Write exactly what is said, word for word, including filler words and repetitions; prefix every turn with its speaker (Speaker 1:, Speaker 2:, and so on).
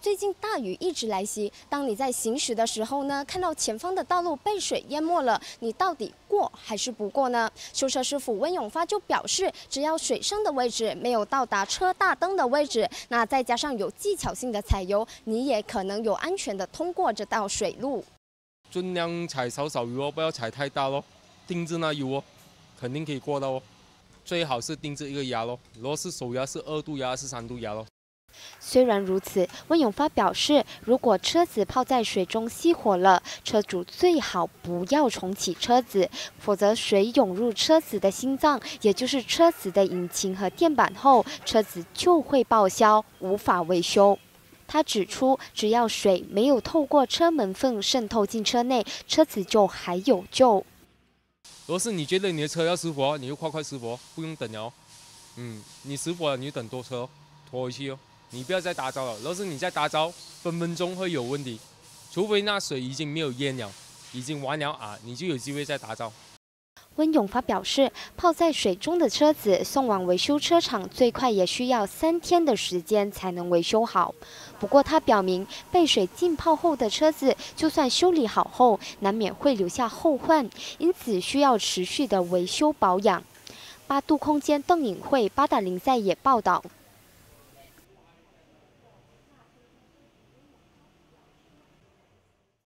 Speaker 1: 最近大雨一直来袭，当你在行驶的时候呢，看到前方的道路被水淹没了，你到底过还是不过呢？修车师傅温永发就表示，只要水深的位置没有到达车大灯的位置，那再加上有技巧性的踩油，你也可能有安全的通过这道水路。
Speaker 2: 尽量踩少少油哦，不要踩太大咯，定制那油哦，肯定可以过到哦。最好是定制一个压咯，如果是手压是二度压是三度压咯。
Speaker 1: 虽然如此，温永发表示，如果车子泡在水中熄火了，车主最好不要重启车子，否则水涌入车子的心脏，也就是车子的引擎和电板后，车子就会报销，无法维修。他指出，只要水没有透过车门缝渗透进车内，车子就还有救。
Speaker 2: 如果是你觉得你的车要熄火，你就快快熄火，不用等了哦。嗯，你熄火了，你就等拖车哦，拖回去哦。你不要再打着了，如果是你再打着，分分钟会有问题。除非那水已经没有淹了，已经完了啊，你就有机会再打着。
Speaker 1: 温永发表示，泡在水中的车子送往维修车厂，最快也需要三天的时间才能维修好。不过，他表明，被水浸泡后的车子，就算修理好后，难免会留下后患，因此需要持续的维修保养。八度空间邓颖慧八打零赛也报道。